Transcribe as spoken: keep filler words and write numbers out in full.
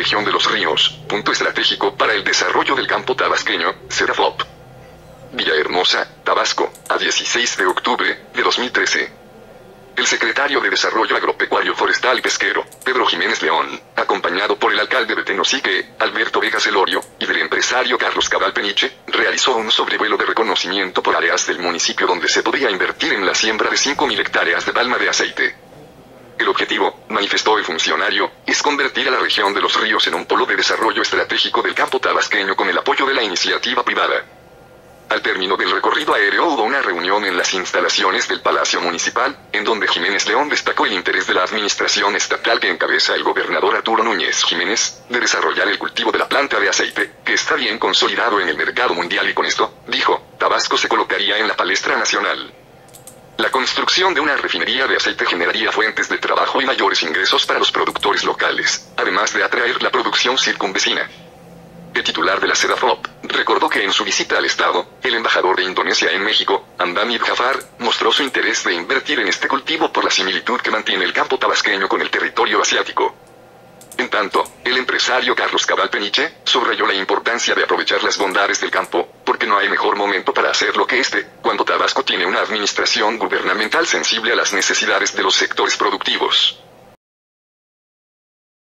región de los ríos, punto estratégico para el desarrollo del campo tabasqueño, Sedafop. Villahermosa, Tabasco, a dieciséis de octubre de dos mil trece. El secretario de Desarrollo Agropecuario Forestal y Pesquero, Pedro Jiménez León, acompañado por el alcalde de Tenosique, Alberto Vega Celorio, y del empresario Carlos Cabal Peniche, realizó un sobrevuelo de reconocimiento por áreas del municipio donde se podría invertir en la siembra de cinco mil hectáreas de palma de aceite. El objetivo, manifestó el funcionario, es convertir a la región de los ríos en un polo de desarrollo estratégico del campo tabasqueño con el apoyo de la iniciativa privada. Al término del recorrido aéreo hubo una reunión en las instalaciones del Palacio Municipal, en donde Jiménez León destacó el interés de la administración estatal que encabeza el gobernador Arturo Núñez Jiménez, de desarrollar el cultivo de la planta de aceite, que está bien consolidado en el mercado mundial y con esto, dijo, Tabasco se colocaría en la palestra nacional. La construcción de una refinería de aceite generaría fuentes de trabajo y mayores ingresos para los productores locales, además de atraer la producción circunvecina. El titular de la Sedafop recordó que en su visita al estado, el embajador de Indonesia en México, Hamdamid Jafar, mostró su interés de invertir en este cultivo por la similitud que mantiene el campo tabasqueño con el territorio asiático. En tanto, el empresario Carlos Cabal Peniche subrayó la importancia de aprovechar las bondades del campo, porque no hay mejor momento para hacerlo que este, cuando Tabasco tiene una administración gubernamental sensible a las necesidades de los sectores productivos.